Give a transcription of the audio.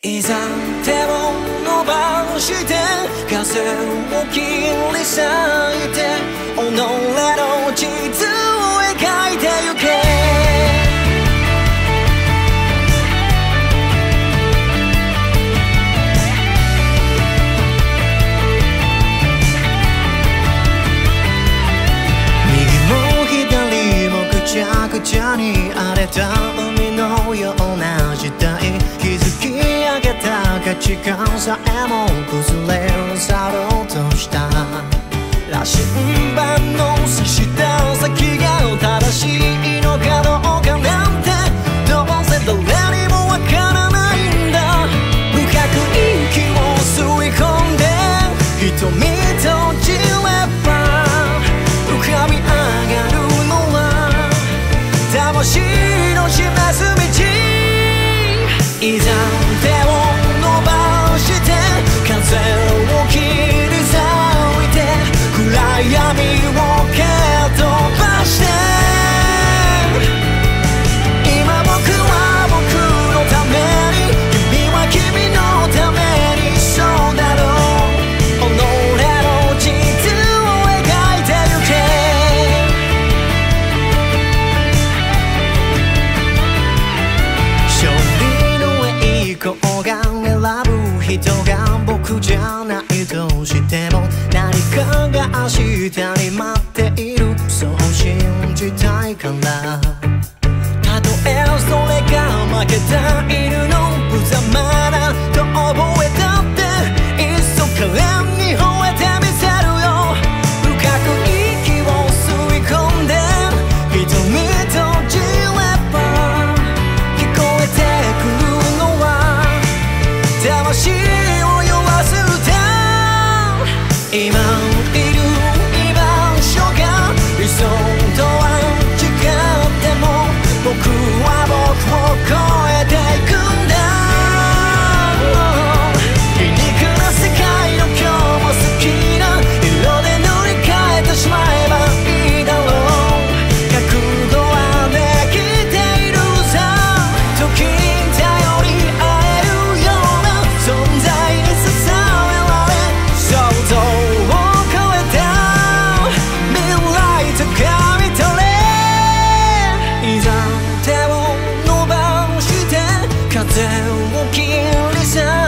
いざ手を伸ばして風を切り裂いて己の地図を描いてゆけぐちゃぐちゃに荒れた海のような時代築き上げた価値観さえも崩れ去ろうとした羅針盤の刺した先が正しいのかどうかなんてどうせ誰にもわからないんだ深く息を吸い込んで瞳閉じれば浮かび上がる魂の示す道いざ手を伸ばして風を切り裂いて暗闇を蹴飛ばして今僕は僕のために君は君のためにそうだろう己の地図を描いてゆけ人が選ぶ人が僕じゃないとしても何かが明日に待っているそう信じたいからたとえそれが負けているの無様だと覚えたっていっそ可憐に吠えてみせるよ深く息を吸い込んで瞳閉じれば聞こえてくる魂を酔わす歌今いる居場所が理想とは違っても僕は僕を超えていくんだ皮肉な世界の今日も好きな色で塗り替えてしまえばいいだろう覚悟はできているさ時に頼り合える存在に支えられ想像を超えた未来と掴み取れいざ手を伸ばして風を切り裂